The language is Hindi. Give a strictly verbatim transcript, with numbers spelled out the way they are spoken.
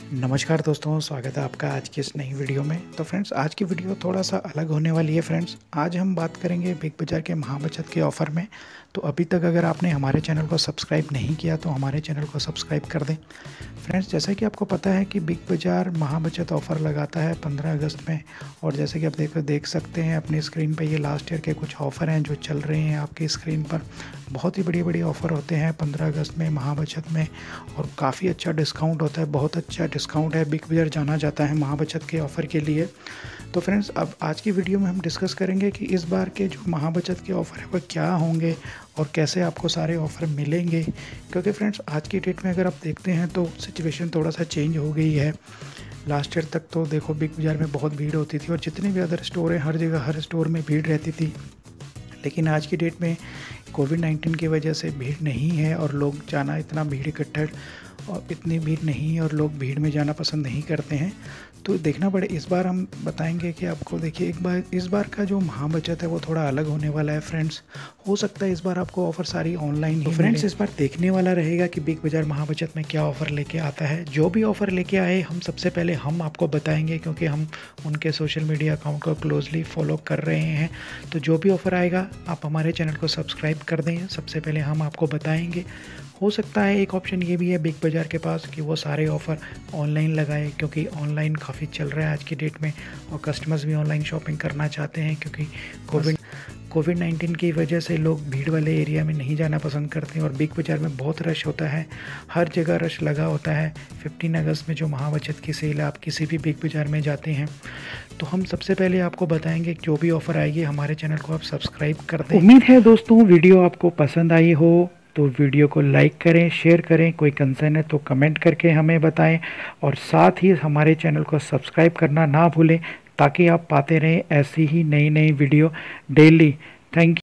नमस्कार दोस्तों, स्वागत है आपका आज की इस नई वीडियो में। तो फ्रेंड्स, आज की वीडियो थोड़ा सा अलग होने वाली है। फ्रेंड्स, आज हम बात करेंगे बिग बाज़ार के महाबचत के ऑफ़र में। तो अभी तक अगर आपने हमारे चैनल को सब्सक्राइब नहीं किया तो हमारे चैनल को सब्सक्राइब कर दें। फ्रेंड्स, जैसा कि आपको पता है कि बिग बाज़ार महाबचत ऑफ़र लगाता है पंद्रह अगस्त में, और जैसे कि आप देख देख सकते हैं अपनी स्क्रीन पे, ये लास्ट ईयर के कुछ ऑफ़र हैं जो चल रहे हैं आपकी स्क्रीन पर। बहुत ही बड़ी-बड़ी ऑफ़र होते हैं पंद्रह अगस्त में महाबचत में, और काफ़ी अच्छा डिस्काउंट होता है, बहुत अच्छा डिस्काउंट है। बिग बाज़ार जाना जाता है महाबचत के ऑफ़र के लिए। तो फ्रेंड्स, अब आज की वीडियो में हम डिस्कस करेंगे कि इस बार के जो महाबचत के ऑफ़र है वो क्या होंगे और कैसे आपको सारे ऑफ़र मिलेंगे। क्योंकि फ्रेंड्स, आज की डेट में अगर आप देखते हैं तो सिचुएशन थोड़ा सा चेंज हो गई है। लास्ट ईयर तक तो देखो बिग बाज़ार में बहुत भीड़ होती थी और जितने भी अदर स्टोर हैं हर जगह हर स्टोर में भीड़ रहती थी। लेकिन आज की डेट में कोविड नाइन्टीन की वजह से भीड़ नहीं है और लोग जाना इतना भीड़ इकट्ठा और इतनी भीड़ नहीं है और लोग भीड़ में जाना पसंद नहीं करते हैं। तो देखना पड़े, इस बार हम बताएंगे कि आपको देखिए एक बार इस बार का जो महाबचत है वो थोड़ा अलग होने वाला है। फ्रेंड्स, हो सकता है इस बार आपको ऑफ़र सारी ऑनलाइन ही। फ्रेंड्स, इस बार देखने वाला रहेगा कि बिग बाज़ार महाबचत में क्या ऑफ़र लेके आता है। जो भी ऑफ़र लेके आए हम सबसे पहले हम आपको बताएंगे, क्योंकि हम उनके सोशल मीडिया अकाउंट को क्लोजली फॉलो कर रहे हैं। तो जो भी ऑफ़र आएगा आप हमारे चैनल को सब्सक्राइब कर दें, सबसे पहले हम आपको बताएंगे। हो सकता है एक ऑप्शन ये भी है बिग बाज़ार के पास कि वो सारे ऑफ़र ऑनलाइन लगाए, क्योंकि ऑनलाइन काफ़ी चल रहा है आज की डेट में और कस्टमर्स भी ऑनलाइन शॉपिंग करना चाहते हैं, क्योंकि कोविड कोविड नाइन्टीन की वजह से लोग भीड़ वाले एरिया में नहीं जाना पसंद करते हैं और बिग बाज़ार में बहुत रश होता है, हर जगह रश लगा होता है। पंद्रह अगस्त में जो महाबचत की सेल है, आप किसी भी बिग बाज़ार में जाते हैं तो हम सबसे पहले आपको बताएंगे कि जो भी ऑफ़र आएगी हमारे चैनल को आप सब्सक्राइब कर दें। उम्मीद है दोस्तों वीडियो आपको पसंद आई हो, तो वीडियो को लाइक करें, शेयर करें। कोई कंसर्न है तो कमेंट करके हमें बताएं और साथ ही हमारे चैनल को सब्सक्राइब करना ना भूलें, ताकि आप पाते रहें ऐसी ही नई नई वीडियो डेली। Thank you.